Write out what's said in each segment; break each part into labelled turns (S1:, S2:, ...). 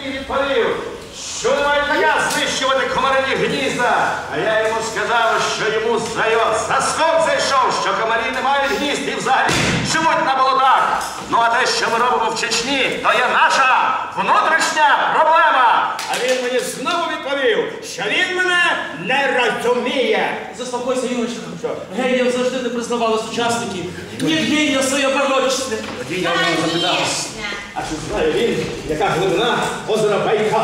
S1: відповів, що не мають наказ знищувати комарині гнізда. А я йому сказав, що йому заскок зайшов, що комарі не мають гнізд і взагалі живуть на болотах. Ну а те, що ми робимо в Чечні, то є наша внутрішня проблема. А він мені знову відповів, що він мене не розуміє.
S2: Заспокойся, Юрочка. Геніям завжди не признавали сучасники. Ні генія своє барочне.
S1: Тоді я його запитав. А чи знає він, яка глибина озера Байкал?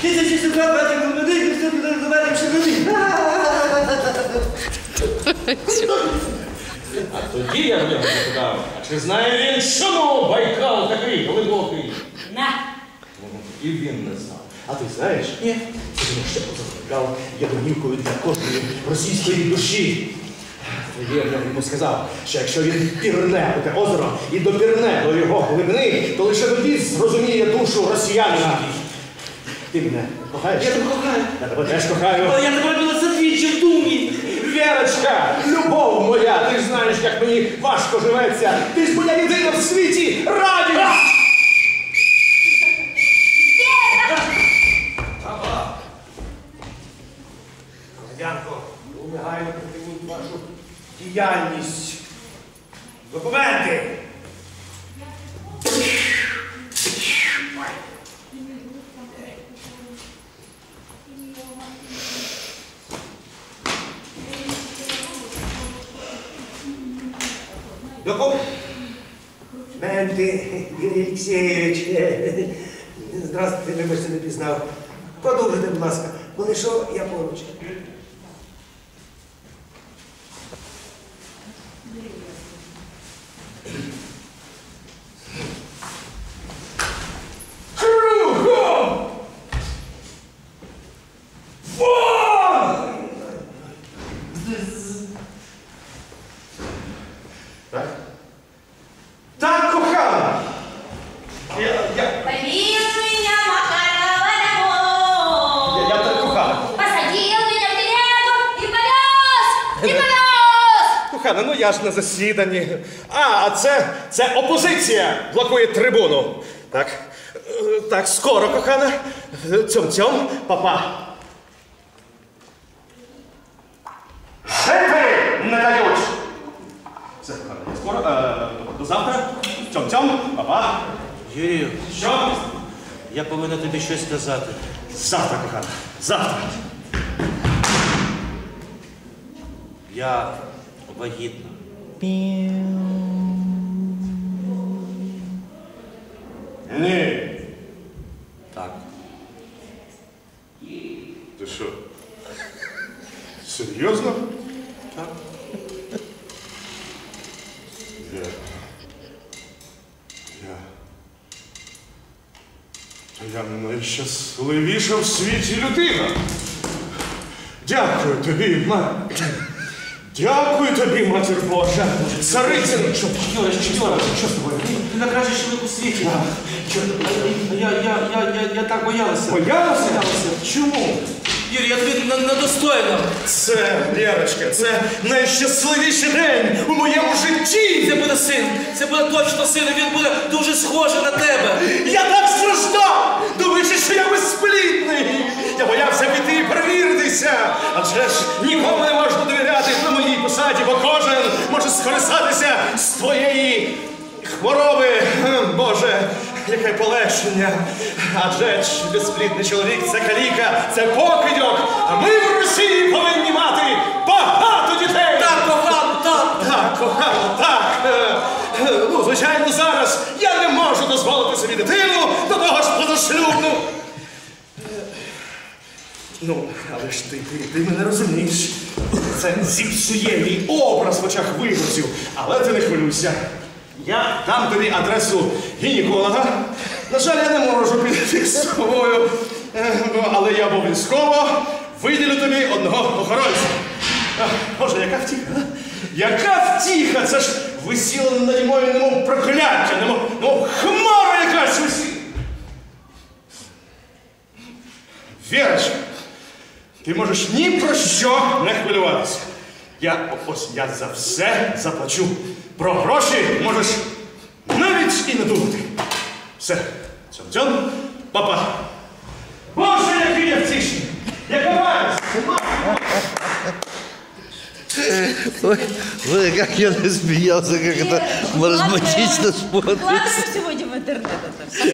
S1: А тоді я в нього запитав, а чи знає він, чому Байкал такий глибокий? І він не знав. А ти знаєш?
S2: Ні.
S1: Це тому, що озеро Байкал є домівкою для кожної російської душі. Тоді я йому сказав, що якщо він пірне у те озеро і допірне до його глибини, то лише тоді зрозуміє душу росіянина. Ти мене кохаєш?
S2: Я тебе кохаю.
S1: Я тебе теж кохаю.
S2: Але я тебе робила задвічі в думі.
S1: Вірочка, любов моя, ти ж знаєш, як мені важко живеться. Ти ж моя єдина в світі радість!
S3: Громадянко, негайно притягнуть вашу діяльність. Документи! Документи, Юрій Олексійович. Здравствуйте, вибачте, не пізнав. Продовжуйте, будь ласка. Коли що, я поруч.
S1: Так, кохана!
S4: Повез меня Макарова домой.
S1: Я так кохана.
S4: Посадил меня в телегу и повез! И повез!
S1: Кохана, ну я ж на засіданні. А це опозиція блокує трибуну. Так, скоро, кохана. Цьом-цьом, папа. Жити не дають. Все, кохана, скоро, до завтра. Цьом-цьом, папа.
S2: Юрію,
S1: Що?
S2: я повинен тобі щось сказати.
S1: Завтра, кохана, завтра.
S2: Я вагітна.
S1: Ні.
S2: Так.
S1: Ти що? Серйозно?
S2: Так.
S1: Я найщасливіша в світі людина. Дякую тобі, Дякую тобі, Матір Божа. Цариця.
S2: Юра, що з тобою? Ти найкращий чоловік у світі. Я так боялася.
S1: Боялася? Чому?
S2: Юрій, я тобі недостойна.
S1: Це, Лєрочка, це найщасливіший день у моєму житті.
S2: Це буде син. Це буде точно син, і він буде дуже схожий на тебе.
S1: Я так страждав, думаючи, що я безплідний. Я боявся піти і перевіритися. Адже ж нікому не можна довіряти на моїй посаді, бо кожен може скористатися з твоєї хвороби. Боже, яке полегшення. Адже ж безплідний чоловік – це каліка, це покидьок. А ми в Росії повинні мати багато дітей.
S2: Так, кохано, так.
S1: Так, кохано, так. Ну, звичайно, зараз я не можу дозволити собі дитину, до того ж позашлюбну. Ну, але ж ти мене розумієш. Це зіпсує мій образ в очах виборців. Але ти не хвилюйся. Я дам тобі адресу гінеколога. На жаль, я не можу піти з тобою. Але я обов'язково виділю тобі одного охоронця. Боже, яка втіха, а? Яка втіха! Це ж висіло наді мною, немов прокляття, немов хмара якась висіла. Вірочка, ти можеш ні про що не хвилюватися. Я за все заплачу. Про гроші можеш навіть і не думати. Все, цьом-цьом, папа.
S5: Ой, как я насмеялся, как это маразматично смотрится.
S6: Вкладываем сегодня в интернет это.